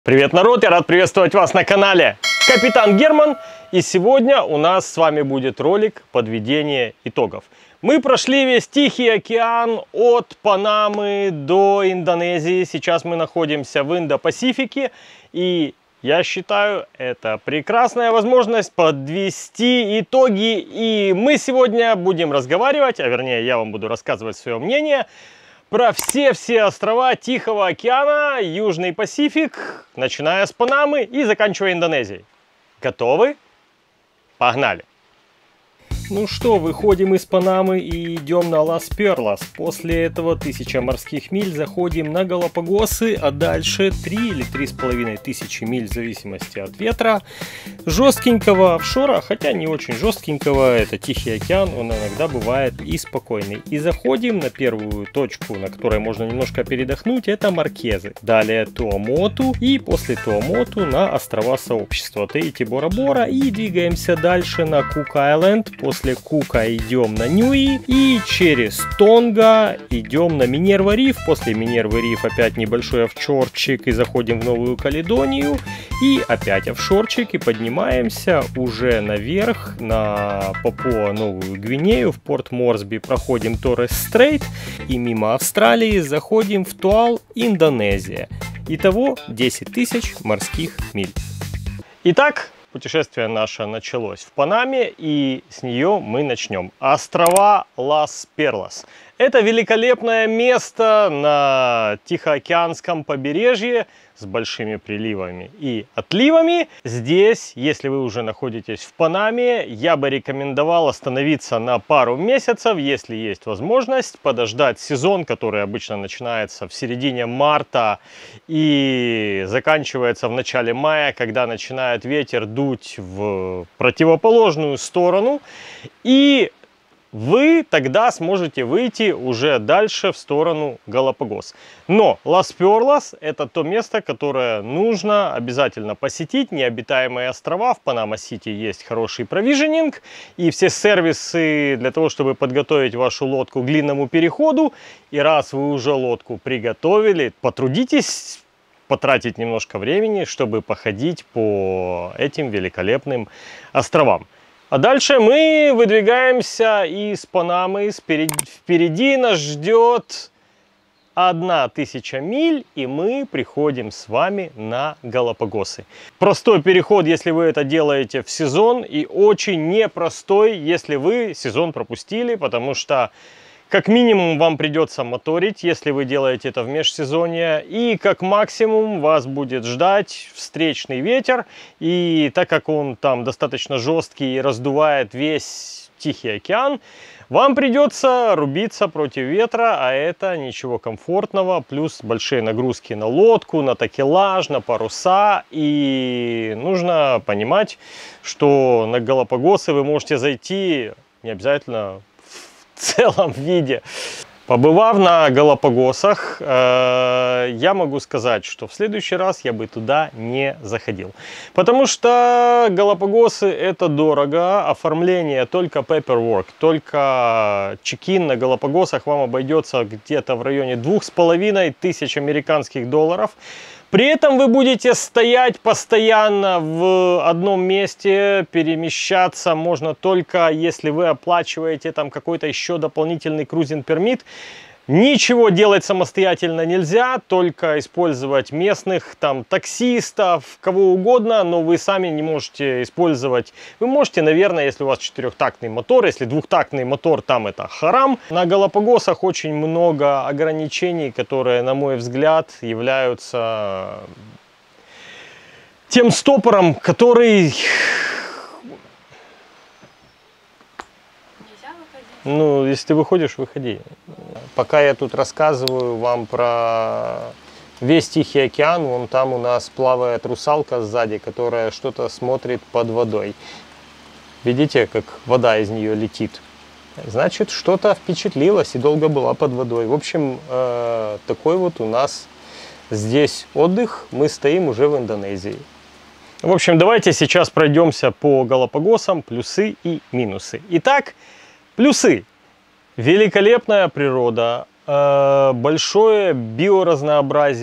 Привет, народ! Я рад приветствовать вас на канале Капитан Герман. И сегодня у нас с вами будет ролик подведения итогов. Мы прошли весь Тихий океан от Панамы до Индонезии. Сейчас мы находимся в Индо-Пасифике. И я считаю, это прекрасная возможность подвести итоги. И мы сегодня будем разговаривать, а вернее я вам буду рассказывать свое мнение про все острова Тихого океана, Южный Пасифик, начиная с Панамы и заканчивая Индонезией. Готовы? Погнали! Ну что, выходим из Панамы и идем на Лас-Перлас. После этого 1000 морских миль заходим на Галапагосы, а дальше 3 или 3500 миль в зависимости от ветра. Жесткенького офшора, хотя не очень жесткенького, это Тихий океан, он иногда бывает и спокойный. И заходим на первую точку, на которой можно немножко передохнуть, это Маркезы. Далее Туамоту и после Туамоту на острова сообщества Таити, Бора-Бора и двигаемся дальше на Кук-Айленд. После Кука идем на Ньюи и через Тонга идем на Минерва-Риф. После Минервы-Риф опять небольшой офшорчик и заходим в Новую Каледонию. И опять офшорчик и поднимаемся уже наверх на Папуа-Новую Гвинею в порт Морсби. Проходим Торрес-Стрейт и мимо Австралии заходим в Туал, Индонезия. Итого 10 000 морских миль. Итак, путешествие наше началось в Панаме, и с нее мы начнем. Острова Лас-Перлас. Это великолепное место на Тихоокеанском побережье с большими приливами и отливами. Здесь, если вы уже находитесь в Панаме, я бы рекомендовал остановиться на пару месяцев, если есть возможность, подождать сезон, который обычно начинается в середине марта и заканчивается в начале мая, когда начинает ветер дуть в противоположную сторону. И вы тогда сможете выйти уже дальше в сторону Галапагос. Но Лас-Перлас это то место, которое нужно обязательно посетить. Необитаемые острова. В Панама-Сити есть хороший провиженинг. И все сервисы для того, чтобы подготовить вашу лодку к длинному переходу. И раз вы уже лодку приготовили, потрудитесь потратить немножко времени, чтобы походить по этим великолепным островам. А дальше мы выдвигаемся из Панамы. Впереди нас ждет 1000 миль, и мы приходим с вами на Галапагосы. Простой переход, если вы это делаете в сезон, и очень непростой, если вы сезон пропустили, потому что как минимум вам придется моторить, если вы делаете это в межсезонье, и как максимум вас будет ждать встречный ветер, и так как он там достаточно жесткий и раздувает весь Тихий океан, вам придется рубиться против ветра, а это ничего комфортного, плюс большие нагрузки на лодку, на такелаж, на паруса, и нужно понимать, что на Галапагосы вы можете зайти не обязательно в целом виде. Побывав на Галапагосах, я могу сказать, что в следующий раз я бы туда не заходил. Потому что Галапагосы это дорого, оформление только paperwork, только чек-ин на Галапагосах вам обойдется где-то в районе 2500 американских долларов. При этом вы будете стоять постоянно в одном месте, перемещаться можно только если вы оплачиваете там какой-то еще дополнительный крузинг-пермит. Ничего делать самостоятельно нельзя, только использовать местных там таксистов, кого угодно, но вы сами не можете использовать. Вы можете, наверное, если у вас 4-тактный мотор, если 2-тактный мотор, там это харам. На Галапагосах очень много ограничений, которые, на мой взгляд, являются тем стопором, который... Ну, если ты выходишь, выходи. Пока я тут рассказываю вам про весь Тихий океан, вон там у нас плавает русалка сзади, которая что-то смотрит под водой. Видите, как вода из нее летит? Значит, что-то впечатлилось и долго была под водой. В общем, такой вот у нас здесь отдых. Мы стоим уже в Индонезии. В общем, давайте сейчас пройдемся по Галапагосам, плюсы и минусы. Итак, плюсы. Великолепная природа, большое биоразнообразие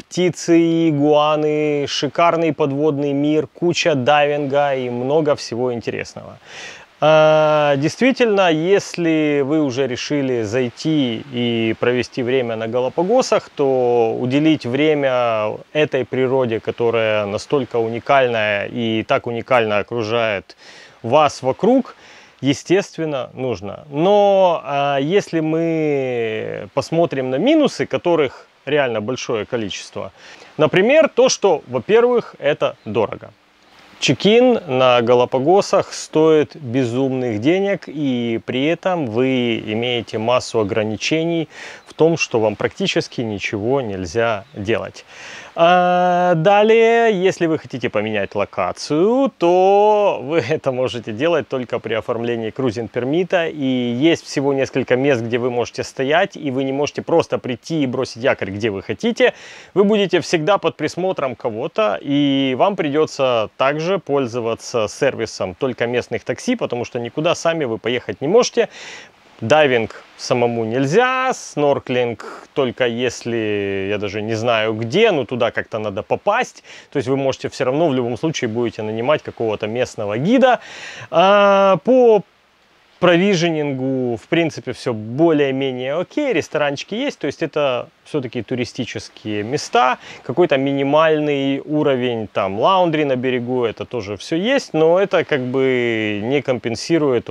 птицы, игуаны, шикарный подводный мир, куча дайвинга и много всего интересного. Действительно, если вы уже решили зайти и провести время на Галапагосах, то уделить время этой природе, которая настолько уникальная и так уникально окружает вас вокруг, естественно, нужно. Но если мы посмотрим на минусы, которых реально большое количество, например, то, что, во-первых, это дорого. Чек-ин на Галапагосах стоит безумных денег, и при этом вы имеете массу ограничений в том, что вам практически ничего нельзя делать. Далее, если вы хотите поменять локацию, то вы это можете делать только при оформлении крузинг-пермита. И есть всего несколько мест, где вы можете стоять, и вы не можете просто прийти и бросить якорь, где вы хотите. Вы будете всегда под присмотром кого-то, и вам придется также пользоваться сервисом только местных такси, потому что никуда сами вы поехать не можете. Дайвинг самому нельзя, снорклинг только если, я даже не знаю где, но туда как-то надо попасть. То есть вы можете все равно в любом случае будете нанимать какого-то местного гида. По провиженингу, в принципе, все более-менее окей, ресторанчики есть, то есть это все-таки туристические места, какой-то минимальный уровень, там, лаундри на берегу, это тоже все есть, но это как бы не компенсирует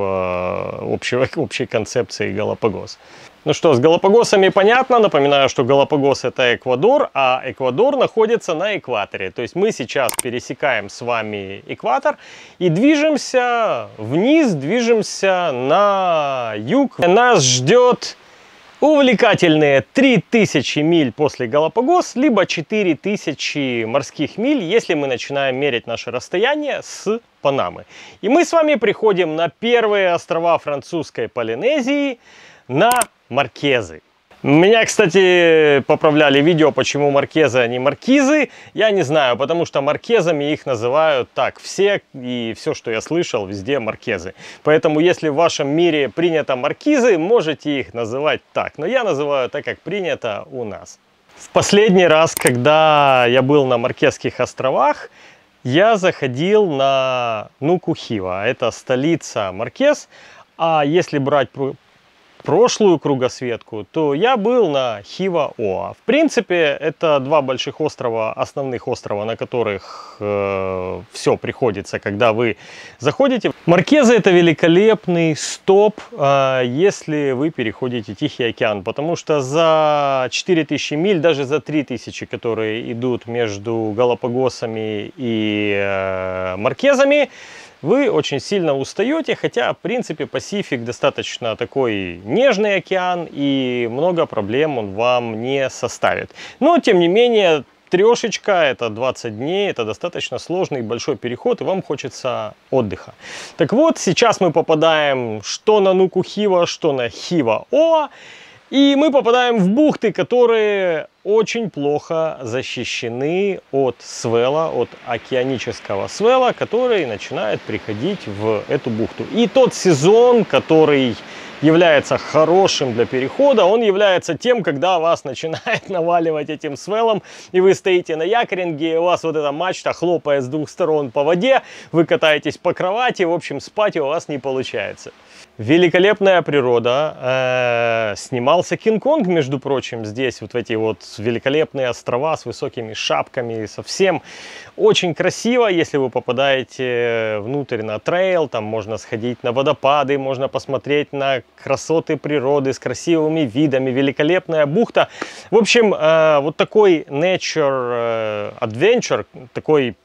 общей концепции Галапагос. Ну что, с Галапагосами понятно. Напоминаю, что Галапагос — это Эквадор, а Эквадор находится на экваторе. То есть мы сейчас пересекаем с вами экватор и движемся вниз, движемся на юг. Нас ждет увлекательные 3000 миль после Галапагос, либо 4000 морских миль, если мы начинаем мерить наше расстояние с Панамы. И мы с вами приходим на первые острова французской Полинезии, на Маркезы. Меня, кстати, поправляли видео, почему Маркезы, а не Маркизы. Я не знаю, потому что Маркезами их называют так все, и все, что я слышал, везде Маркезы. Поэтому, если в вашем мире принято Маркизы, можете их называть так. Но я называю так, как принято у нас. В последний раз, когда я был на Маркезских островах, я заходил на Нуку-Хива. Это столица Маркез. А если брать прошлую кругосветку, то я был на Хива-Оа. В принципе, это два больших острова, основных острова, на которых все приходится, когда вы заходите. Маркезы — это великолепный стоп, если вы переходите Тихий океан, потому что за 4000 миль, даже за 3000, которые идут между Галапагосами и Маркезами, вы очень сильно устаете, хотя, в принципе, Пасифик достаточно такой нежный океан, и много проблем он вам не составит. Но, тем не менее, трешечка, это 20 дней, это достаточно сложный большой переход, и вам хочется отдыха. Так вот, сейчас мы попадаем что на Нуку-Хива, что на Хива-Оа, и мы попадаем в бухты, которые очень плохо защищены от свела, от океанического свела, который начинает приходить в эту бухту. И тот сезон, который является хорошим для перехода, он является тем, когда вас начинает наваливать этим свелом, и вы стоите на якоринге, и у вас вот эта мачта хлопает с двух сторон по воде, вы катаетесь по кровати, в общем, спать у вас не получается. Великолепная природа. Снимался Кинг-Конг, между прочим, здесь, вот в эти вот великолепные острова с высокими шапками, совсем очень красиво. Если вы попадаете внутрь на трейл, там можно сходить на водопады, можно посмотреть на красоты природы с красивыми видами, великолепная бухта. В общем, вот такой nature adventure, такой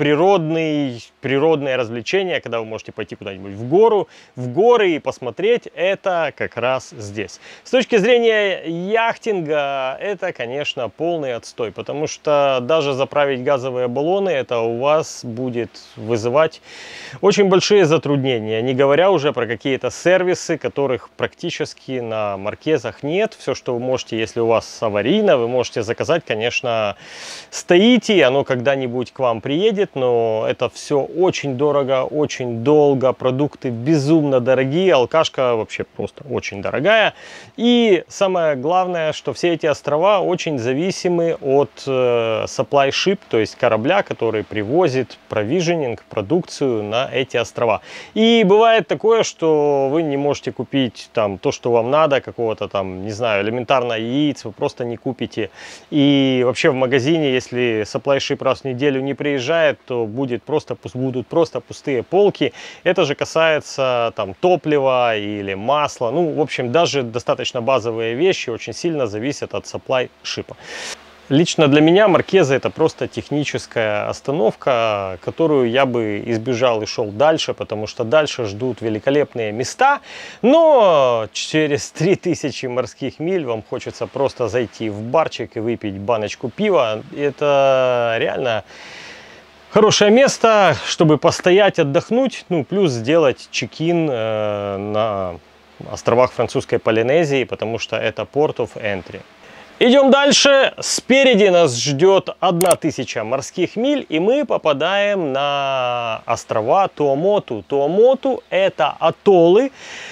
природное развлечение, когда вы можете пойти куда-нибудь в горы и посмотреть, это как раз здесь. С точки зрения яхтинга, это, конечно, полный отстой, потому что даже заправить газовые баллоны, это у вас будет вызывать очень большие затруднения, не говоря уже про какие-то сервисы, которых практически на Маркезах нет. Все, что вы можете, если у вас аварийно, вы можете заказать, конечно, с Таити, оно когда-нибудь к вам приедет, едет, но это все очень дорого, очень долго, продукты безумно дорогие, алкашка вообще просто очень дорогая. И самое главное, что все эти острова очень зависимы от supply ship, то есть корабля, который привозит провиженинг, продукцию на эти острова. И бывает такое, что вы не можете купить там то, что вам надо, какого-то там, не знаю, элементарно яиц, вы просто не купите. И вообще в магазине, если supply ship раз в неделю не приезжает, то будут просто пустые полки. Это же касается там топлива или масла. Ну, в общем, даже достаточно базовые вещи очень сильно зависят от supply ship. Лично для меня Маркеза это просто техническая остановка, которую я бы избежал и шел дальше, потому что дальше ждут великолепные места, но через 3000 морских миль вам хочется просто зайти в барчик и выпить баночку пива. Это реально хорошее место, чтобы постоять, отдохнуть, ну плюс сделать чек-ин на островах французской Полинезии, потому что это Port of Entry. Идем дальше. Спереди нас ждет 1000 морских миль, и мы попадаем на острова Туамоту. Туамоту — это атоллы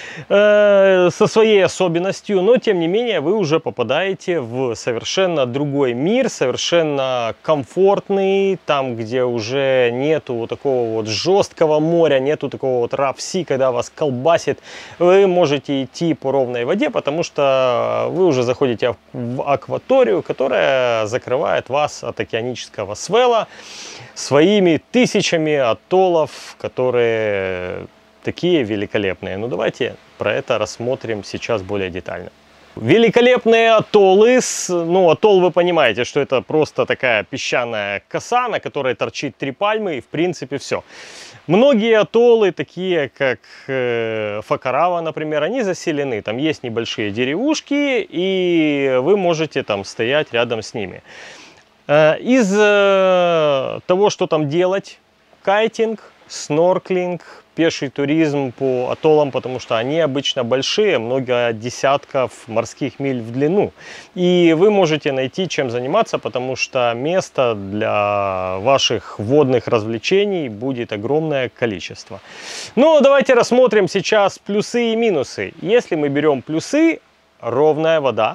со своей особенностью, но тем не менее вы уже попадаете в совершенно другой мир, совершенно комфортный, там, где уже нету вот такого вот жесткого моря, нету такого вот rough-sea, когда вас колбасит. Вы можете идти по ровной воде, потому что вы уже заходите в акваторию, которая закрывает вас от океанического свелла своими тысячами атоллов, которые такие великолепные. Ну давайте про это рассмотрим сейчас более детально. Великолепные атоллы. Ну, атолл, вы понимаете, что это просто такая песчаная коса, на которой торчит 3 пальмы, и в принципе все. Многие атоллы, такие как Факарава, например, они заселены. Там есть небольшие деревушки, и вы можете там стоять рядом с ними. Из того, что там делать: кайтинг, снорклинг, пеший туризм по атоллам, потому что они обычно большие, много десятков морских миль в длину. И вы можете найти чем заниматься, потому что места для ваших водных развлечений будет огромное количество. Но давайте рассмотрим сейчас плюсы и минусы. Если мы берем плюсы: ровная вода,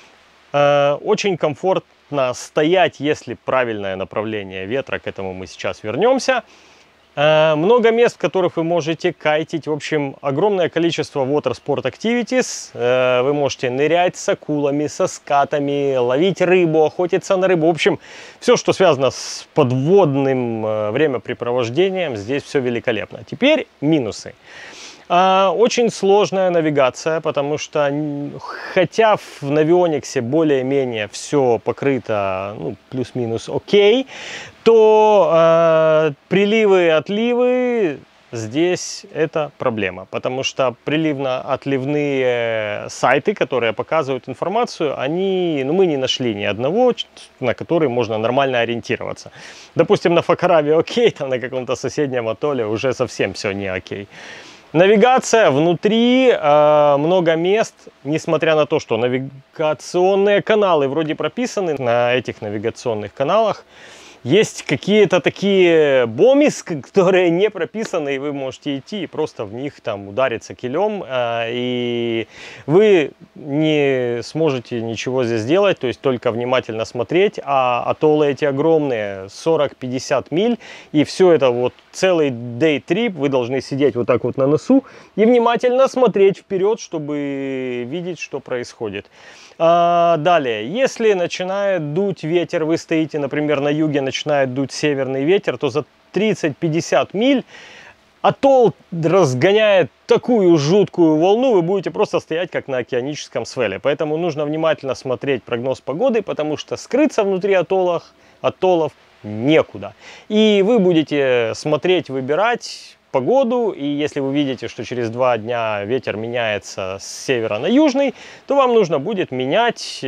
очень комфортно стоять, если правильное направление ветра, к этому мы сейчас вернемся. Много мест, в которых вы можете кайтить. В общем, огромное количество water sport activities. Вы можете нырять с акулами, со скатами, ловить рыбу, охотиться на рыбу. В общем, все, что связано с подводным времяпрепровождением, здесь все великолепно. Теперь минусы. Очень сложная навигация, потому что хотя в Навиониксе более-менее все покрыто, ну, плюс-минус окей, то приливы и отливы здесь это проблема, потому что приливно-отливные сайты, которые показывают информацию, ну, мы не нашли ни одного, на который можно нормально ориентироваться. Допустим, на Факараве окей, там на каком-то соседнем атолле уже совсем все не окей. Навигация внутри, много мест, несмотря на то, что навигационные каналы вроде прописаны на этих навигационных каналах. Есть какие-то такие бомис, которые не прописаны, и вы можете идти и просто в них там удариться килем, и вы не сможете ничего здесь сделать, то есть только внимательно смотреть. А атоллы эти огромные, 40-50 миль, и все это вот целый day trip, вы должны сидеть вот так вот на носу и внимательно смотреть вперед, чтобы видеть, что происходит. Далее, если начинает дуть ветер, вы стоите, например, на юге, начинает дуть северный ветер, то за 30-50 миль атолл разгоняет такую жуткую волну, вы будете просто стоять как на океаническом свелле. Поэтому нужно внимательно смотреть прогноз погоды, потому что скрыться внутри атоллов некуда. И вы будете смотреть, выбирать погоду, и если вы видите, что через 2 дня ветер меняется с севера на южный, то вам нужно будет менять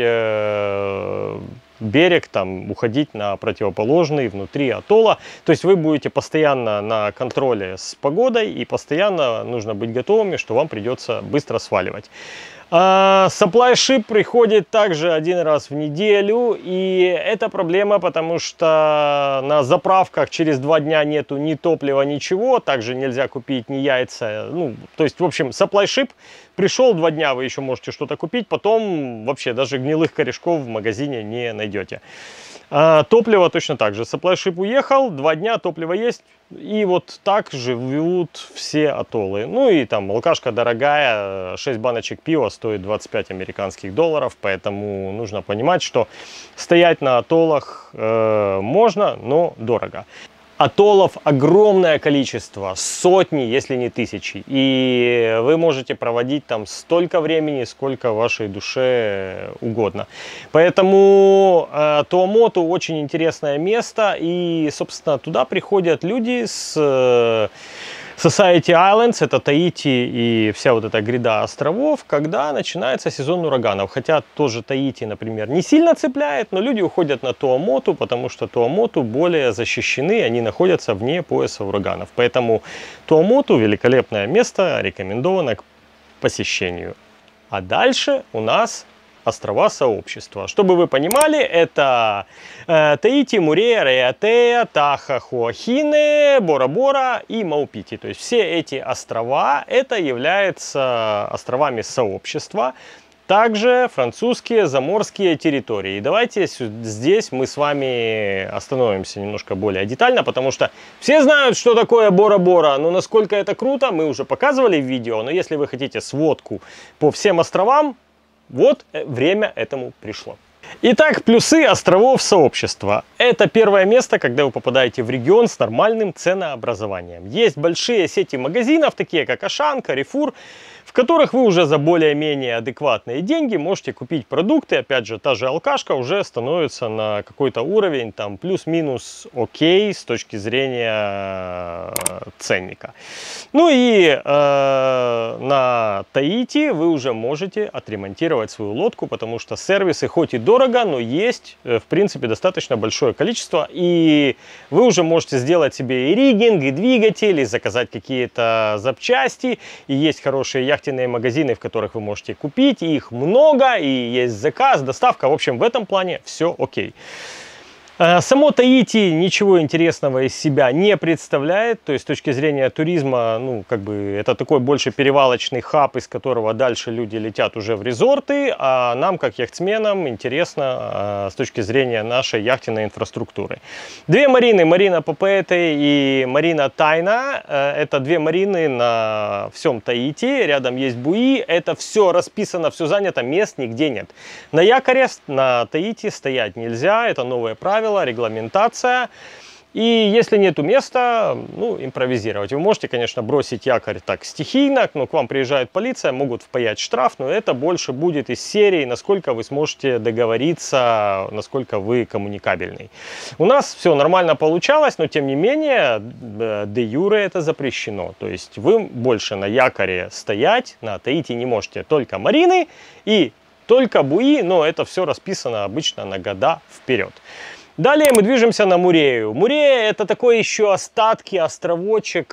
берег, там, уходить на противоположный внутри атолла. То есть вы будете постоянно на контроле с погодой, и постоянно нужно быть готовыми, что вам придется быстро сваливать. Supply ship приходит также один раз в неделю, и это проблема, потому что на заправках через 2 дня нету ни топлива, ничего, также нельзя купить ни яйца, ну, то есть, в общем, supply ship пришел 2 дня, вы еще можете что-то купить, потом вообще даже гнилых корешков в магазине не найдете. Топливо точно так же. Supply ship уехал, 2 дня, топливо есть. И вот так живут все атоллы. Ну и там алкашка дорогая, 6 баночек пива стоит 25 американских долларов. Поэтому нужно понимать, что стоять на атоллах можно, но дорого. Атоллов огромное количество, сотни, если не тысячи. И вы можете проводить там столько времени, сколько вашей душе угодно. Поэтому Туамоту очень интересное место. И, собственно, туда приходят люди с Society Islands, это Таити и вся вот эта гряда островов, когда начинается сезон ураганов. Хотя тоже Таити, например, не сильно цепляет, но люди уходят на Туамоту, потому что Туамоту более защищены, они находятся вне пояса ураганов. Поэтому Туамоту великолепное место, рекомендовано к посещению. А дальше у нас острова сообщества. Чтобы вы понимали, это Таити, Мурея, Райатея, Таха, Хуахине, Бора-Бора и Маупити. То есть все эти острова, это являются островами сообщества. Также французские заморские территории. И давайте здесь мы с вами остановимся немножко более детально, потому что все знают, что такое Бора-Бора, но насколько это круто, мы уже показывали в видео. Но если вы хотите сводку по всем островам, вот время этому пришло. Итак, плюсы островов сообщества. Это первое место, когда вы попадаете в регион с нормальным ценообразованием. Есть большие сети магазинов, такие как Ашан, Карифур, в которых вы уже за более-менее адекватные деньги можете купить продукты. Опять же, та же алкашка уже становится на какой-то уровень, там плюс-минус окей с точки зрения ценника. Ну и на Таити вы уже можете отремонтировать свою лодку, потому что сервисы хоть и дорого, но есть, в принципе, достаточно большое количество. И вы уже можете сделать себе и риггинг, и двигатель, и заказать какие-то запчасти. И есть хорошие яхтенные магазины, в которых вы можете купить. И их много, и есть заказ, доставка. В общем, в этом плане все окей. Само Таити ничего интересного из себя не представляет, то есть с точки зрения туризма, ну, как бы это такой больше перевалочный хаб, из которого дальше люди летят уже в резорты, а нам, как яхтсменам, интересно с точки зрения нашей яхтенной инфраструктуры. Две марины, Марина Попете и Марина Тайна, это две марины на всем Таити, рядом есть буи, это все расписано, все занято, мест нигде нет. На якоре на Таити стоять нельзя, это новое правило, регламентация. И если нету места, ну, импровизировать. Вы можете, конечно, бросить якорь так стихийно, но к вам приезжает полиция, могут впаять штраф, но это больше будет из серии, насколько вы сможете договориться, насколько вы коммуникабельный. У нас все нормально получалось, но тем не менее, де юре это запрещено. То есть вы больше на якоре стоять на Таити не можете, только марины и только буи, но это все расписано обычно на года вперед. Далее мы движемся на Мурею. Мурея это такой еще остатки, островочек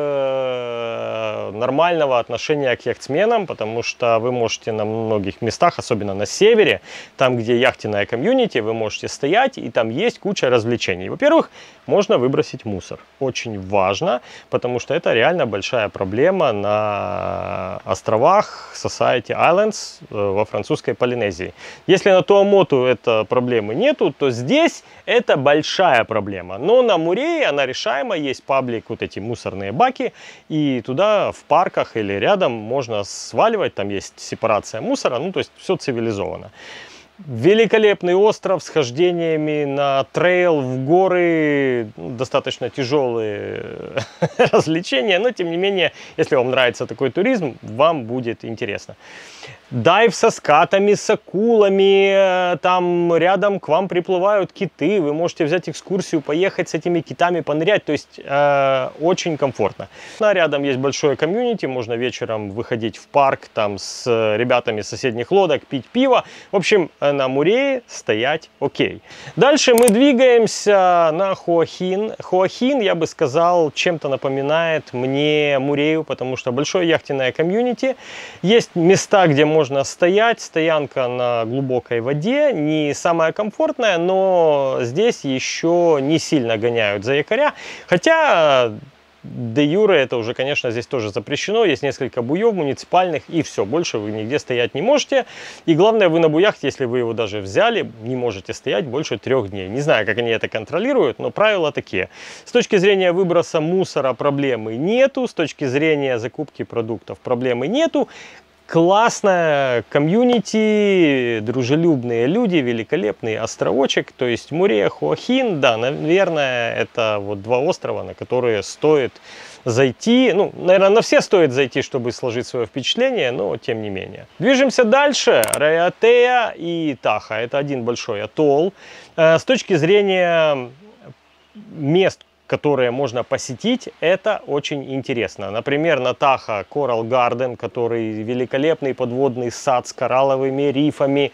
нормального отношения к яхтсменам, потому что вы можете на многих местах, особенно на севере, там где яхтенная комьюнити, вы можете стоять и там есть куча развлечений. Во-первых, можно выбросить мусор. Очень важно, потому что это реально большая проблема на островах Society Islands во французской Полинезии. Если на Туамоту этой проблемы нету, то здесь это большая проблема. Но на Мурее она решаема. Есть паблик, вот эти мусорные баки. И туда в парках или рядом можно сваливать. Там есть сепарация мусора. Ну, то есть все цивилизовано. Великолепный остров с хождениями на трейл в горы, достаточно тяжелые развлечения, но тем не менее, если вам нравится такой туризм, вам будет интересно. Дайв со скатами, с акулами, там рядом к вам приплывают киты, вы можете взять экскурсию, поехать с этими китами, понырять, то есть очень комфортно. Рядом есть большое комьюнити, можно вечером выходить в парк там с ребятами с соседних лодок, пить пиво. В общем, на Мурее стоять окей. Дальше мы двигаемся на Хуахин. Хуахин, я бы сказал, чем-то напоминает мне Мурею, потому что большое яхтенное комьюнити. Есть места, где можно стоять, стоянка на глубокой воде, не самая комфортная, но здесь еще не сильно гоняют за якоря. Хотя де юре это уже, конечно, здесь тоже запрещено. Есть несколько буев муниципальных, и все, больше вы нигде стоять не можете. И главное, вы на буях, если вы его даже взяли, не можете стоять больше 3 дней. Не знаю, как они это контролируют, но правила такие. С точки зрения выброса мусора проблемы нету, с точки зрения закупки продуктов проблемы нету. Классная комьюнити, дружелюбные люди, великолепный островочек, то есть Мурея, Хуахин, да, наверное, это вот 2 острова, на которые стоит зайти, ну, наверное, на все стоит зайти, чтобы сложить свое впечатление, но тем не менее. Движемся дальше, Райатея и Таха, это один большой атолл. С точки зрения мест, которые можно посетить, это очень интересно. Например, на Таха Coral Garden, который великолепный подводный сад с коралловыми рифами,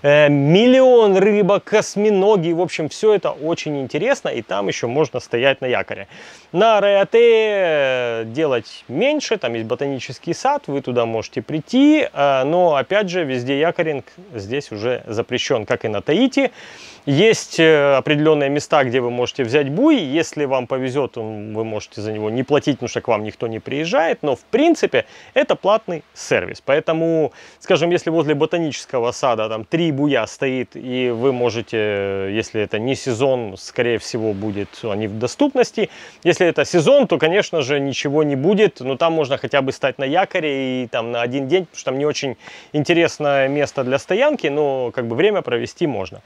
миллион рыбок, осьминоги, в общем, все это очень интересно, и там еще можно стоять на якоре. На Райатее делать меньше, там есть ботанический сад, вы туда можете прийти, но опять же, везде якоринг здесь уже запрещен, как и на Таити. Есть определенные места, где вы можете взять буй. Если вам повезет, вы можете за него не платить, потому что к вам никто не приезжает. Но в принципе это платный сервис. Поэтому, скажем, если возле ботанического сада там 3 буя стоит, и вы можете, если это не сезон, скорее всего будет они в доступности. Если это сезон, то, конечно же, ничего не будет. Но там можно хотя бы стать на якоре и там на 1 день, потому что там не очень интересное место для стоянки, но как бы время провести можно.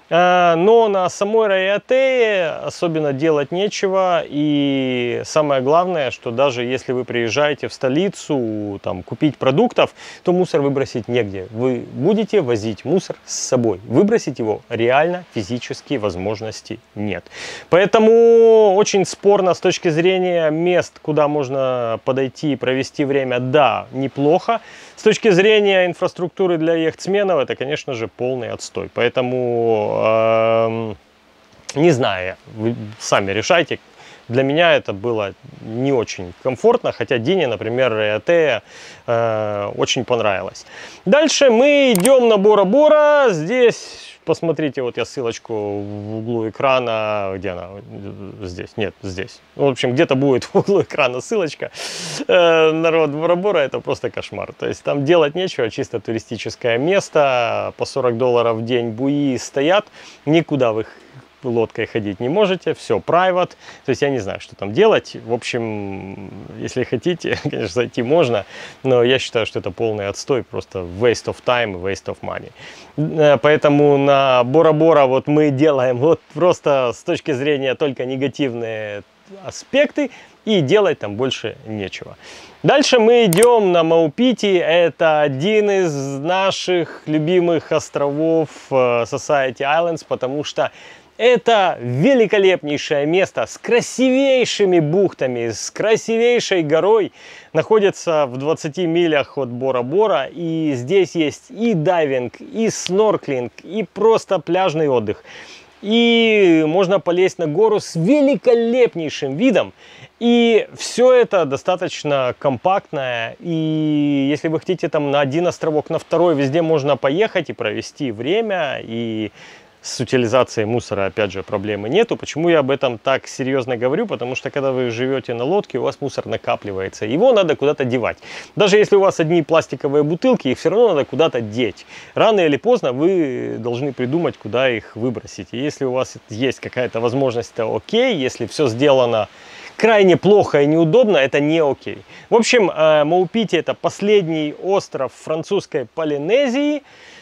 Но на самой Райатее особенно делать нечего, и самое главное, что даже если вы приезжаете в столицу там, купить продуктов, то мусор выбросить негде. Вы будете возить мусор с собой. Выбросить его реально физически возможности нет. Поэтому очень спорно с точки зрения мест, куда можно подойти и провести время, да, неплохо. С точки зрения инфраструктуры для яхтсменов, это, конечно же, полный отстой. Поэтому, не знаю, вы сами решайте. Для меня это было не очень комфортно, хотя Дине, например, Райатея очень понравилось. Дальше мы идем на Бора-Бора. Здесь... Посмотрите, вот я ссылочку в углу экрана, где она? Здесь, нет, здесь. В общем, где-то будет в углу экрана ссылочка. Народ Бора-Бора это просто кошмар. То есть там делать нечего, чисто туристическое место. По $40 в день буи стоят, никуда вы лодкой ходить не можете, все private, то есть я не знаю, что там делать. В общем, если хотите, конечно, зайти можно, но я считаю, что это полный отстой, просто waste of time, waste of money. Поэтому на Бора-Бора вот мы делаем вот просто с точки зрения только негативные аспекты, и делать там больше нечего. Дальше мы идем на Маупити. Это один из наших любимых островов Society Islands, потому что это великолепнейшее место с красивейшими бухтами, с красивейшей горой. Находится в 20 милях от Бора-Бора. И здесь есть и дайвинг, и снорклинг, и просто пляжный отдых. И можно полезть на гору с великолепнейшим видом. И все это достаточно компактное. И если вы хотите там на один островок, на второй, везде можно поехать и провести время. И с утилизацией мусора, опять же, проблемы нету. Почему я об этом так серьезно говорю? Потому что, когда вы живете на лодке, у вас мусор накапливается. Его надо куда-то девать. Даже если у вас одни пластиковые бутылки, их все равно надо куда-то деть. Рано или поздно вы должны придумать, куда их выбросить. И если у вас есть какая-то возможность, то окей. Если все сделано крайне плохо и неудобно, это не окей. В общем, Маупити это последний остров французской Полинезии.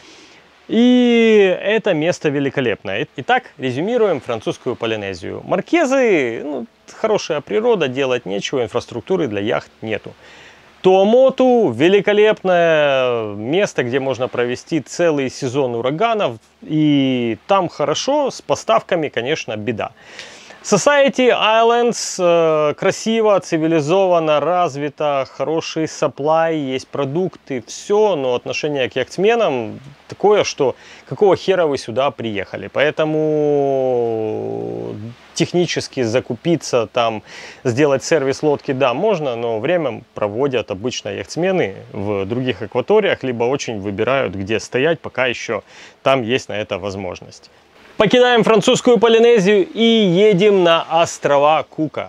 И это место великолепное. Итак, резюмируем французскую Полинезию. Маркезы, ну, хорошая природа, делать нечего, инфраструктуры для яхт нету. Туамоту – великолепное место, где можно провести целый сезон ураганов. И там хорошо, с поставками, конечно, беда. Society Islands красиво, цивилизованно, развито, хороший supply, есть продукты, все, но отношение к яхтсменам такое, что какого хера вы сюда приехали. Поэтому технически закупиться, там, сделать сервис лодки, да, можно, но время проводят обычно яхтсмены в других акваториях, либо очень выбирают, где стоять, пока еще там есть на это возможность. Покидаем французскую Полинезию и едем на острова Кука.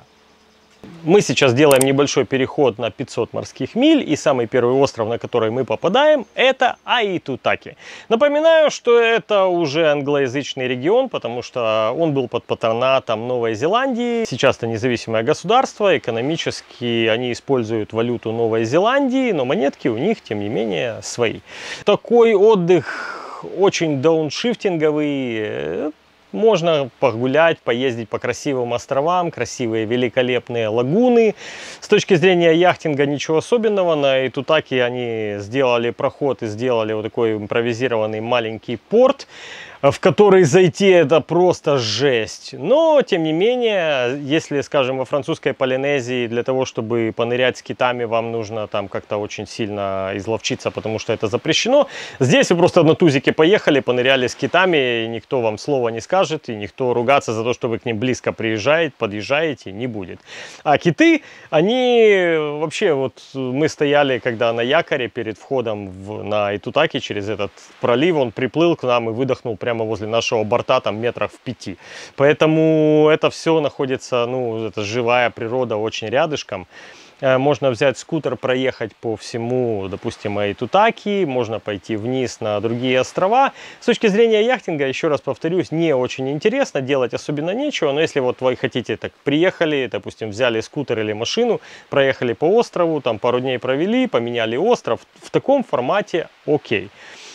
Мы сейчас делаем небольшой переход на 500 морских миль, и самый первый остров, на который мы попадаем, это Аитутаки. Напоминаю, что это уже англоязычный регион, потому что он был под патронатом Новой Зеландии. Сейчас это независимое государство, экономически они используют валюту Новой Зеландии, но монетки у них, тем не менее, свои. Такой отдых очень дауншифтинговый. Можно погулять, поездить по красивым островам, красивые великолепные лагуны. С точки зрения яхтинга ничего особенного. На Аитутаки они сделали проход и сделали вот такой импровизированный маленький порт, в который зайти это просто жесть. Но, тем не менее, если, скажем, во французской Полинезии для того, чтобы понырять с китами, вам нужно там как-то очень сильно изловчиться, потому что это запрещено. Здесь вы просто на тузике поехали, поныряли с китами, и никто вам слова не скажет, и никто ругаться за то, что вы к ним близко подъезжаете, не будет. А киты, они вообще, вот мы стояли, когда на якоре перед входом на Аитутаки через этот пролив, он приплыл к нам и выдохнул прямо возле нашего борта, там метров в 5. Поэтому это все находится, ну, это живая природа очень рядышком. Можно взять скутер, проехать по всему, допустим, Аитутаки, можно пойти вниз на другие острова. С точки зрения яхтинга, еще раз повторюсь, не очень интересно, делать особенно нечего, но если вот вы хотите, так приехали, допустим, взяли скутер или машину, проехали по острову, там пару дней провели, поменяли остров, в таком формате окей.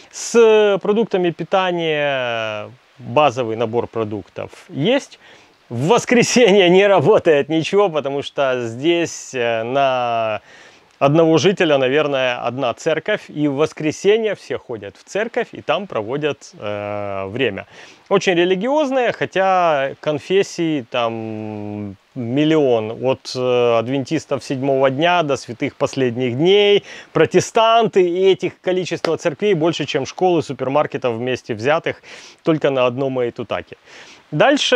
С продуктами питания базовый набор продуктов есть. В воскресенье не работает ничего, потому что здесь на одного жителя, наверное, одна церковь. И в воскресенье все ходят в церковь и там проводят время. Очень религиозные, хотя конфессий там миллион. От адвентистов седьмого дня до святых последних дней, протестанты, и этих количество церквей больше, чем школы, супермаркетов вместе взятых только на одном Аитутаке. Дальше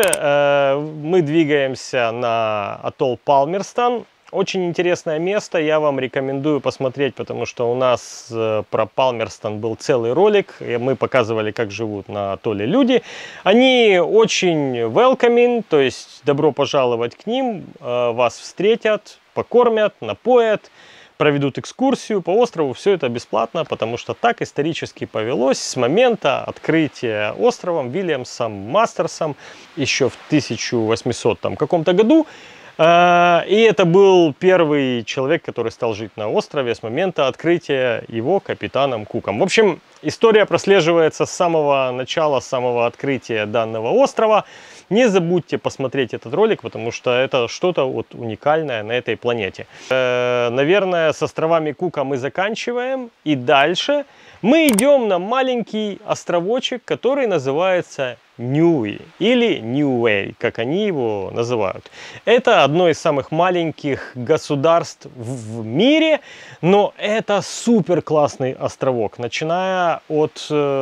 мы двигаемся на атолл Палмерстон. Очень интересное место, я вам рекомендую посмотреть, потому что у нас про Палмерстон был целый ролик, и мы показывали, как живут на атолле люди. Они очень welcoming, то есть добро пожаловать к ним, вас встретят, покормят, напоят, проведут экскурсию по острову. Все это бесплатно, потому что так исторически повелось с момента открытия островом Вильямсом Мастерсом еще в 1800 каком-то году. И это был первый человек, который стал жить на острове с момента открытия его капитаном Куком. В общем, история прослеживается с самого начала, с самого открытия данного острова. Не забудьте посмотреть этот ролик, потому что это что-то вот уникальное на этой планете. Наверное, с островами Кука мы заканчиваем. И дальше мы идем на маленький островочек, который называется Ньюи или Ньюэй, как они его называют. Это одно из самых маленьких государств в мире, но это супер классный островок, начиная от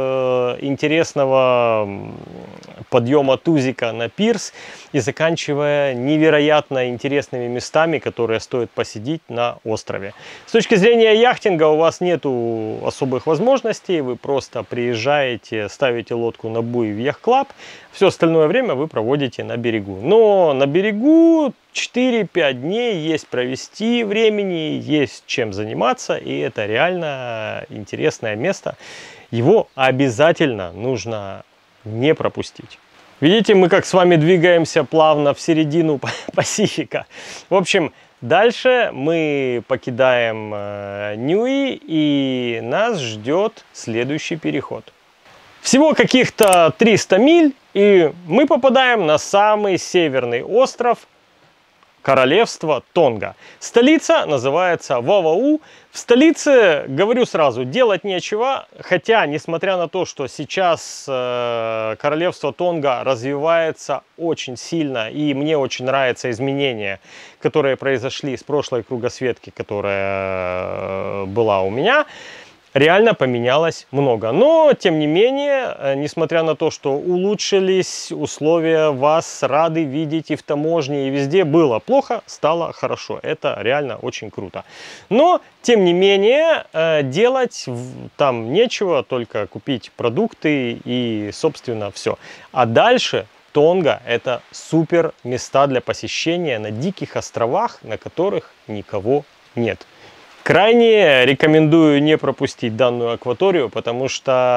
интересного подъема тузика на пирс и заканчивая невероятно интересными местами, которые стоит посетить на острове. С точки зрения яхтинга у вас нету особых возможностей, вы просто приезжаете, ставите лодку на буй в яхт-клаб, все остальное время вы проводите на берегу. Но на берегу 4-5 дней есть провести времени, есть чем заниматься, и это реально интересное место. Его обязательно нужно не пропустить. Видите, мы как с вами двигаемся плавно в середину Пасифика. В общем, дальше мы покидаем Ньюи, и нас ждет следующий переход. Всего каких-то 300 миль, и мы попадаем на самый северный остров королевство Тонга. Столица называется Вавау. В столице, говорю сразу, делать нечего, хотя, несмотря на то, что сейчас королевство Тонга развивается очень сильно, и мне очень нравятся изменения, которые произошли с прошлой кругосветки, которая была у меня, реально поменялось много. Но, тем не менее, несмотря на то, что улучшились условия, вас рады видеть и в таможне, и везде было плохо, стало хорошо. Это реально очень круто. Но, тем не менее, делать там нечего, только купить продукты и, собственно, все. А дальше Тонга – это супер места для посещения на диких островах, на которых никого нет. Крайне рекомендую не пропустить данную акваторию, потому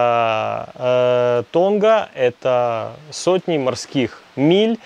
что Тонга – это сотни морских миль,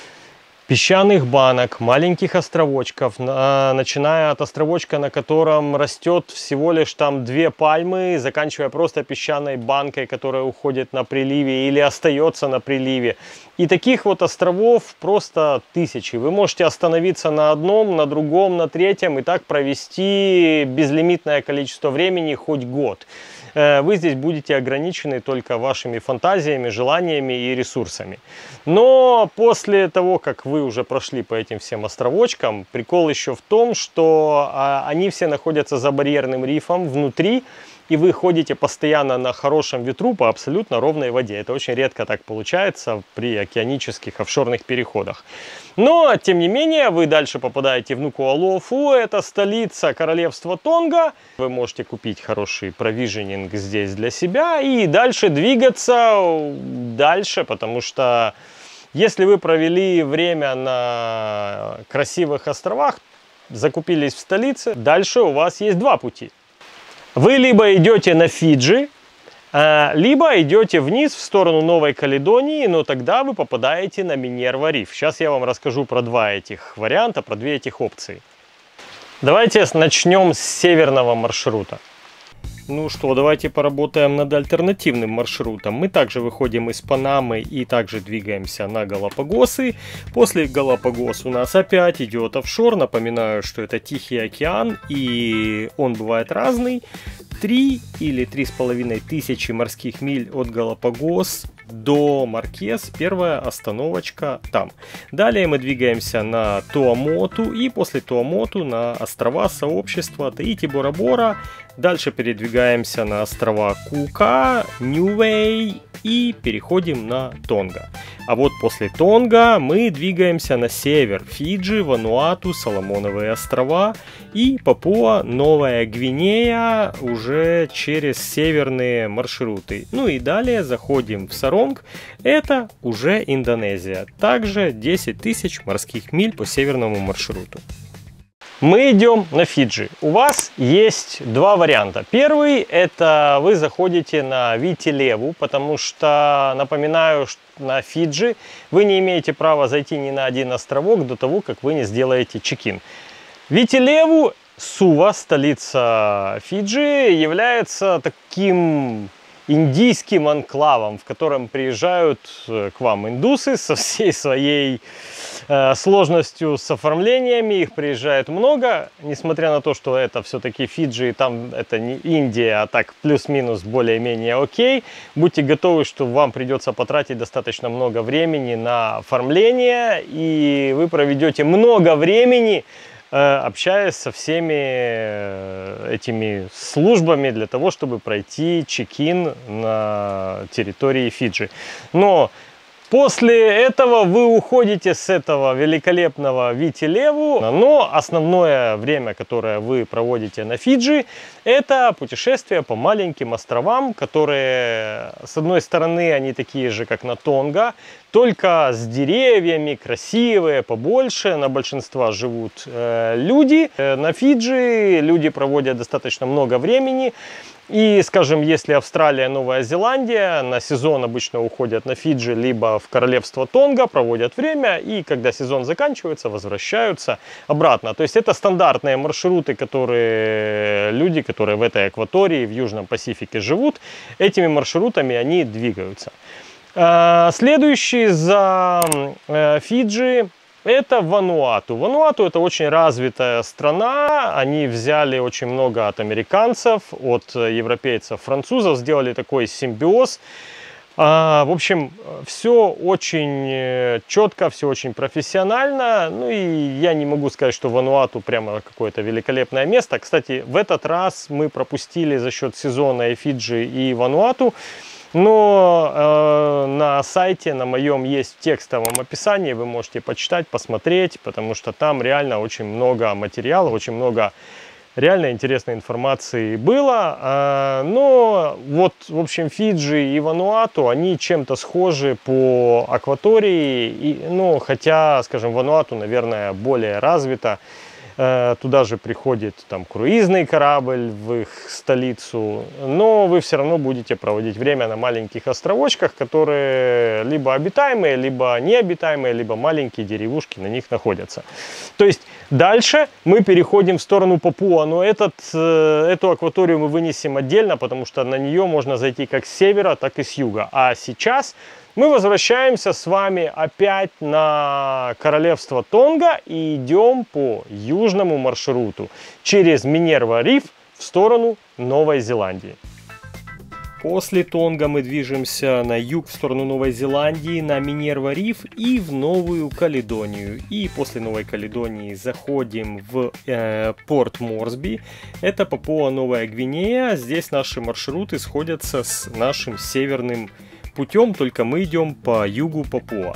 песчаных банок, маленьких островочков, начиная от островочка, на котором растет всего лишь там 2 пальмы, заканчивая просто песчаной банкой, которая уходит на приливе или остается на приливе. И таких вот островов просто тысячи. Вы можете остановиться на одном, на другом, на третьем и так провести безлимитное количество времени, хоть год. Вы здесь будете ограничены только вашими фантазиями, желаниями и ресурсами. Но после того, как вы уже прошли по этим всем островочкам, прикол еще в том, что они все находятся за барьерным рифом внутри, и вы ходите постоянно на хорошем ветру по абсолютно ровной воде. Это очень редко так получается при океанических офшорных переходах. Но, тем не менее, вы дальше попадаете в Нукуалофу, это столица королевства Тонга. Вы можете купить хороший провиженинг здесь для себя и дальше двигаться дальше, потому что если вы провели время на красивых островах, закупились в столице, дальше у вас есть 2 пути. Вы либо идете на Фиджи, либо идете вниз в сторону Новой Каледонии, но тогда вы попадаете на Минерва Риф. Сейчас я вам расскажу про 2 этих варианта, про 2 этих опции. Давайте начнем с северного маршрута. Ну что, давайте поработаем над альтернативным маршрутом. Мы также выходим из Панамы и также двигаемся на Галапагосы. После Галапагос у нас опять идет офшор. Напоминаю, что это Тихий океан и он бывает разный. 3 или 3,5 тысячи морских миль от Галапагос до Маркез. Первая остановочка там. Далее мы двигаемся на Туамоту и после Туамоту на острова сообщества Таити-Бора-Бора. Дальше передвигаемся на острова Кука, Ньювей и переходим на Тонга. А вот после Тонга мы двигаемся на север. Фиджи, Вануату, Соломоновые острова и Папуа-Новая Гвинея уже через северные маршруты. Ну и далее заходим в Саронг. Это уже Индонезия. Также 10 тысяч морских миль по северному маршруту. Мы идем на Фиджи. У вас есть 2 варианта. Первый – это вы заходите на Вити-Леву, потому что, напоминаю, что на Фиджи вы не имеете права зайти ни на один островок до того, как вы не сделаете чек-ин. Вити-Леву, Сува, столица Фиджи, является таким индийским анклавом, в котором приезжают к вам индусы со всей своей сложностью с оформлениями. Их приезжает много, несмотря на то, что это все-таки Фиджи, и там это не Индия, а так плюс-минус более-менее окей. Будьте готовы, что вам придется потратить достаточно много времени на оформление, и вы проведете много времени общаясь со всеми этими службами для того, чтобы пройти чек-ин на территории Фиджи. Но после этого вы уходите с этого великолепного Вити-Леву, но основное время, которое вы проводите на Фиджи, это путешествие по маленьким островам, которые, с одной стороны, они такие же, как на Тонга, только с деревьями, красивые, побольше, на большинство живут люди. На Фиджи люди проводят достаточно много времени. И, скажем, если Австралия, Новая Зеландия на сезон обычно уходят на Фиджи, либо в королевство Тонга, проводят время, и когда сезон заканчивается, возвращаются обратно. То есть это стандартные маршруты, которые люди, которые в этой акватории, в Южном Пасифике живут, этими маршрутами они двигаются. Следующий за Фиджи это Вануату. Вануату — это очень развитая страна. Они взяли очень много от американцев, от европейцев, французов, сделали такой симбиоз. В общем, все очень четко, все очень профессионально. Ну и я не могу сказать, что Вануату прямо какое-то великолепное место. Кстати, в этот раз мы пропустили за счет сезона и Фиджи, и Вануату. Но на сайте, на моем, есть в текстовом описании, вы можете почитать, посмотреть, потому что там реально очень много материала, очень много реально интересной информации было. Но вот, в общем, Фиджи и Вануату, они чем-то схожи по акватории, ну, хотя, скажем, Вануату, наверное, более развита. Туда же приходит там круизный корабль в их столицу, но вы все равно будете проводить время на маленьких островочках, которые либо обитаемые, либо необитаемые, либо маленькие деревушки на них находятся. То есть дальше мы переходим в сторону Папуа, но эту акваторию мы вынесем отдельно, потому что на нее можно зайти как с севера, так и с юга. А сейчас мы возвращаемся с вами опять на королевство Тонга и идем по южному маршруту через Минерва-Риф в сторону Новой Зеландии. После Тонга мы движемся на юг в сторону Новой Зеландии, на Минерва-Риф и в Новую Каледонию. И после Новой Каледонии заходим в порт Морсби. Это Папуа-Новая Гвинея. Здесь наши маршруты сходятся с нашим северным путем, только мы идем по югу Папуа.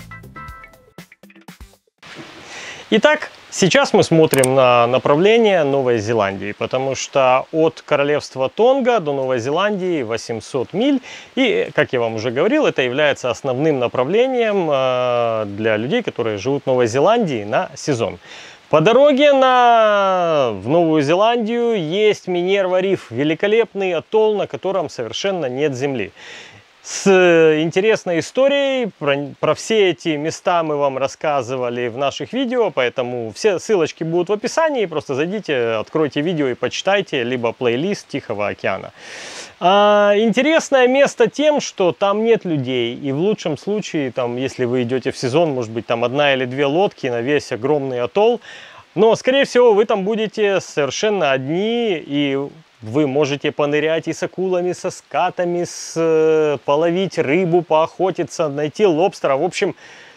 Итак, сейчас мы смотрим на направление Новой Зеландии, потому что от королевства Тонга до Новой Зеландии 800 миль. И, как я вам уже говорил, это является основным направлением для людей, которые живут в Новой Зеландии на сезон. По дороге в Новую Зеландию есть Минерва-Риф, великолепный атолл, на котором совершенно нет земли. С интересной историей, про все эти места мы вам рассказывали в наших видео, поэтому все ссылочки будут в описании, просто зайдите, откройте видео и почитайте, либо плейлист Тихого океана. Интересное место тем, что там нет людей, и в лучшем случае, там, если вы идете в сезон, может быть там 1 или 2 лодки на весь огромный атолл, но скорее всего вы там будете совершенно одни, и вы можете понырять и с акулами, со скатами, половить рыбу, поохотиться, найти лобстера. В общем,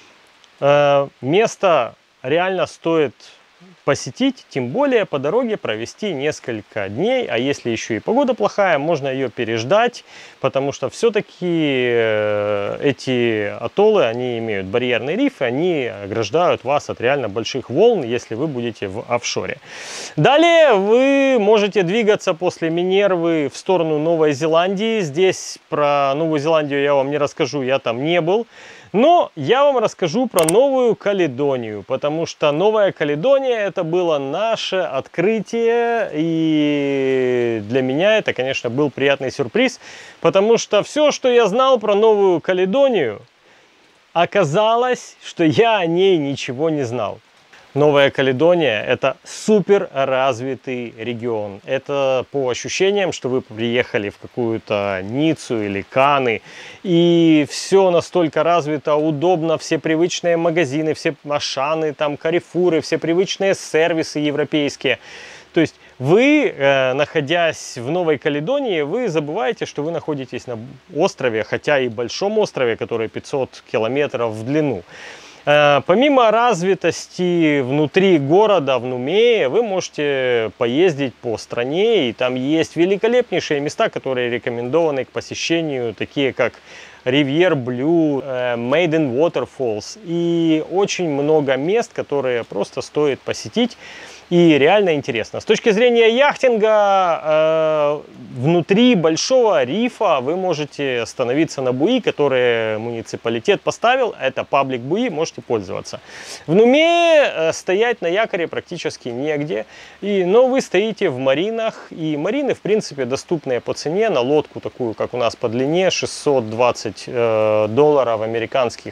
место реально стоит посетить, тем более по дороге провести несколько дней, а если еще и погода плохая, можно ее переждать, потому что все-таки эти атоллы, они имеют барьерный риф, и они ограждают вас от реально больших волн, если вы будете в офшоре. Далее вы можете двигаться после Минервы в сторону Новой Зеландии. Здесь про Новую Зеландию я вам не расскажу, я там не был. Но я вам расскажу про Новую Каледонию, потому что Новая Каледония — это было наше открытие, и для меня это, конечно, был приятный сюрприз, потому что все, что я знал про Новую Каледонию, оказалось, что я о ней ничего не знал. Новая Каледония — это супер развитый регион. Это по ощущениям, что вы приехали в какую-то Ниццу или Каны, и все настолько развито, удобно, все привычные магазины, все Ашаны, там, Карифуры, все привычные сервисы европейские. То есть вы, находясь в Новой Каледонии, вы забываете, что вы находитесь на острове, хотя и большом острове, который 500 километров в длину. Помимо развитости внутри города, в Нумее, вы можете поездить по стране, и там есть великолепнейшие места, которые рекомендованы к посещению, такие как Rivière Blue, Maiden Waterfalls, и очень много мест, которые просто стоит посетить. И реально интересно. С точки зрения яхтинга, внутри большого рифа вы можете становиться на буи, которые муниципалитет поставил. Это паблик буи, можете пользоваться. В Нумее стоять на якоре практически негде. Но вы стоите в маринах. И марины, в принципе, доступные по цене. На лодку такую, как у нас по длине, $620 американских.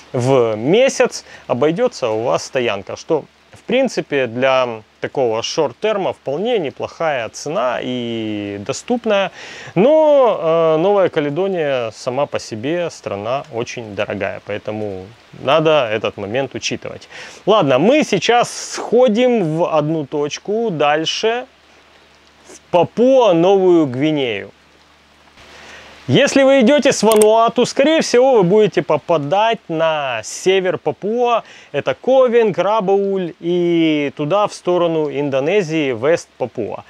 в месяц обойдется у вас стоянка, что в принципе для такого шорт-терма вполне неплохая цена и доступная. Но Новая Каледония сама по себе страна очень дорогая, поэтому надо этот момент учитывать. Ладно, мы сейчас сходим в одну точку дальше, в Папуа-Новую Гвинею. Если вы идете с Вануату, скорее всего, вы будете попадать на север Папуа. Это Ковинг, Рабауль и туда, в сторону Индонезии, Вест Папуа.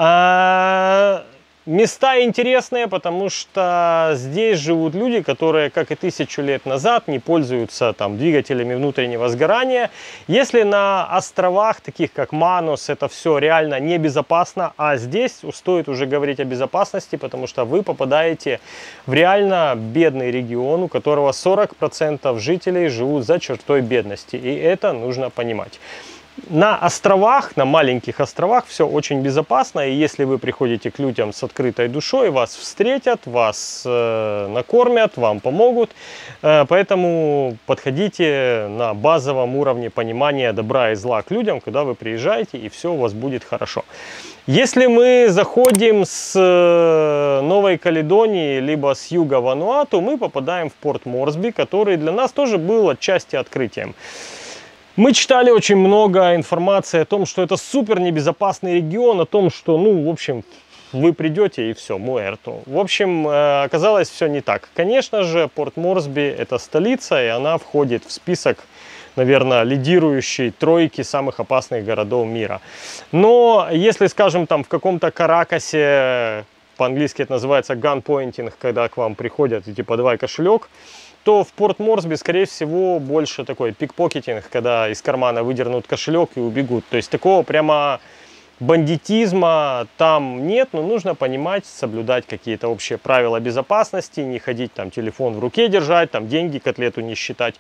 Места интересные, потому что здесь живут люди, которые, как и 1000 лет назад, не пользуются там двигателями внутреннего сгорания. Если на островах, таких как Манус, это все реально небезопасно, а здесь стоит уже говорить о безопасности, потому что вы попадаете в реально бедный регион, у которого 40% жителей живут за чертой бедности, и это нужно понимать. На островах, на маленьких островах все очень безопасно, и если вы приходите к людям с открытой душой, вас встретят, вас накормят, вам помогут, поэтому подходите на базовом уровне понимания добра и зла к людям, когда вы приезжаете, и все у вас будет хорошо. Если мы заходим с Новой Каледонии, либо с юга Вануату, мы попадаем в порт Морсби, который для нас тоже был отчасти открытием. Мы читали очень много информации о том, что это супер небезопасный регион, о том, что, ну, в общем, вы придете и все, муэрто. В общем, оказалось все не так. Конечно же, порт Морсби – это столица, и она входит в список, наверное, лидирующей тройки самых опасных городов мира. Но если, скажем, там в каком-то Каракасе, по-английски это называется gunpointing, когда к вам приходят и типа «давай кошелек», то в порт Морсби, скорее всего, больше такой пикпокетинг, когда из кармана выдернут кошелек и убегут. То есть такого прямо бандитизма там нет, но нужно понимать, соблюдать какие-то общие правила безопасности, не ходить там телефон в руке держать, там деньги, котлету не считать.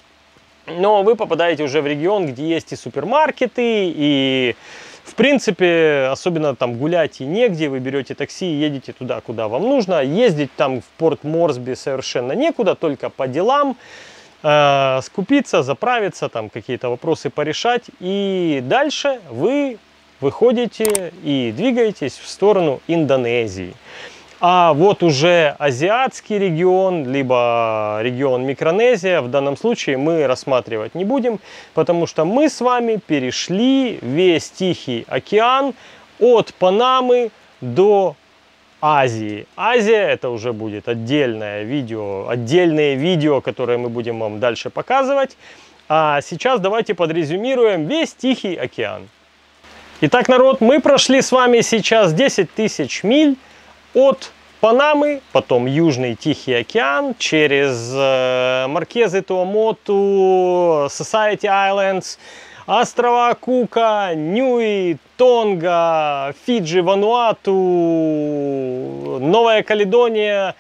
Но вы попадаете уже в регион, где есть и супермаркеты, и в принципе, особенно там гулять и негде, вы берете такси и едете туда, куда вам нужно. Ездить там в порт Морсби совершенно некуда, только по делам, скупиться, заправиться, там какие-то вопросы порешать. И дальше вы выходите и двигаетесь в сторону Индонезии. А вот уже азиатский регион, либо регион Микронезия, в данном случае мы рассматривать не будем, потому что мы с вами перешли весь Тихий океан от Панамы до Азии. Азия — это уже будет отдельные видео, которые мы будем вам дальше показывать. А сейчас давайте подрезюмируем весь Тихий океан. Итак, народ, мы прошли с вами сейчас 10 тысяч миль от Панамы, потом Южный Тихий океан, через Маркезы, Туамоту, Society Islands, острова Кука, Ньюи, Тонга, Фиджи, Вануату, Новая Каледония,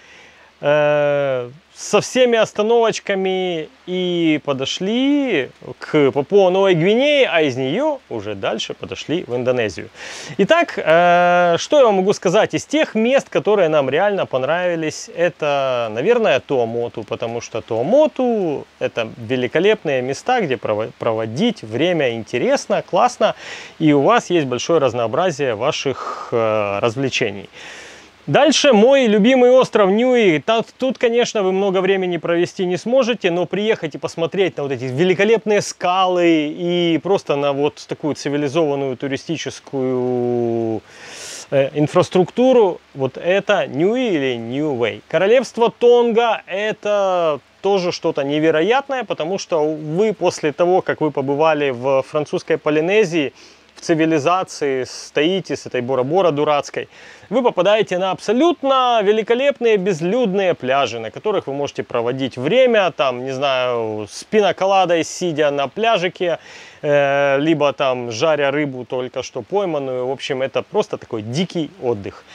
со всеми остановочками, и подошли к Папуа-Новой Гвинее, а из нее уже дальше подошли в Индонезию. Итак, что я вам могу сказать? Из тех мест, которые нам реально понравились, это, наверное, Туамоту, потому что Туамоту — это великолепные места, где проводить время интересно, классно, и у вас есть большое разнообразие ваших развлечений. Дальше мой любимый остров Ньюи. Тут, конечно, вы много времени провести не сможете, но приехать и посмотреть на вот эти великолепные скалы и просто на вот такую цивилизованную туристическую инфраструктуру, вот это Ньюи или Ньювей. Королевство Тонга — это тоже что-то невероятное, потому что вы после того, как вы побывали в французской Полинезии, в цивилизации, стоите с этой Бора-Бора дурацкой, вы попадаете на абсолютно великолепные безлюдные пляжи, на которых вы можете проводить время, там, не знаю, с пиноколадой, сидя на пляжике, либо там жаря рыбу только что пойманную. В общем, это просто такой дикий отдых.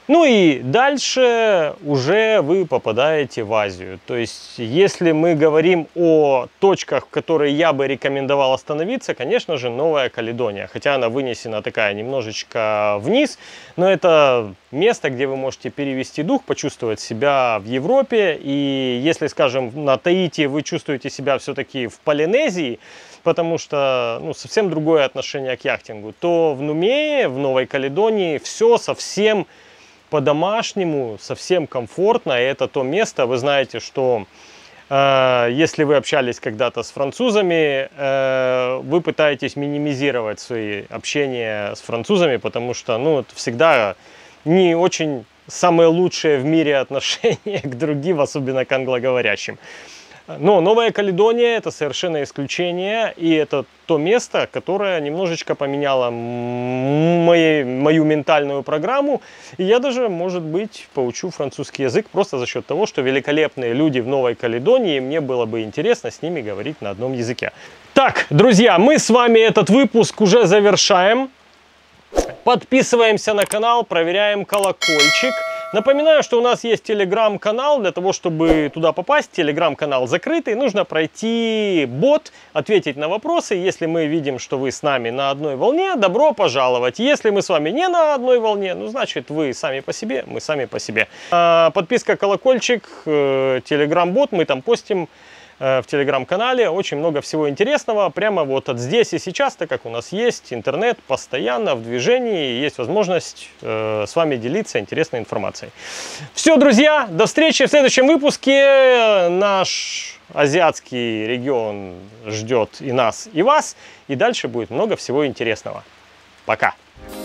Ну и дальше уже вы попадаете в Азию. То есть, если мы говорим о точках, в которые я бы рекомендовал остановиться, конечно же, Новая Каледония. Хотя она вынесена такая немножечко вниз, но это место, где вы можете перевести дух, почувствовать себя в Европе. И если, скажем, на Таити вы чувствуете себя все-таки в Полинезии, потому что совсем другое отношение к яхтингу, то в Нумее, в Новой Каледонии все совсем по-домашнему, совсем комфортно. И это то место, вы знаете, что если вы общались когда-то с французами, вы пытаетесь минимизировать свои общения с французами, потому что это всегда не очень самые лучшие в мире отношения к другим, особенно к англоговорящим. Но Новая Каледония — это совершенно исключение, и это то место, которое немножечко поменяло мою ментальную программу. И я даже, может быть, поучу французский язык просто за счет того, что великолепные люди в Новой Каледонии, мне было бы интересно с ними говорить на одном языке. Так, друзья, мы с вами этот выпуск уже завершаем. Подписываемся на канал, проверяем колокольчик. Напоминаю, что у нас есть телеграм-канал. Для того, чтобы туда попасть, телеграм-канал закрытый, нужно пройти бот, ответить на вопросы. Если мы видим, что вы с нами на одной волне, добро пожаловать. Если мы с вами не на одной волне, значит, вы сами по себе, мы сами по себе. Подписка, колокольчик, телеграм-бот, мы там постим в телеграм-канале очень много всего интересного, прямо вот от здесь и сейчас, так как у нас есть интернет постоянно в движении, есть возможность с вами делиться интересной информацией. Все, друзья, до встречи в следующем выпуске. Наш азиатский регион ждет и нас, и вас, и дальше будет много всего интересного. Пока!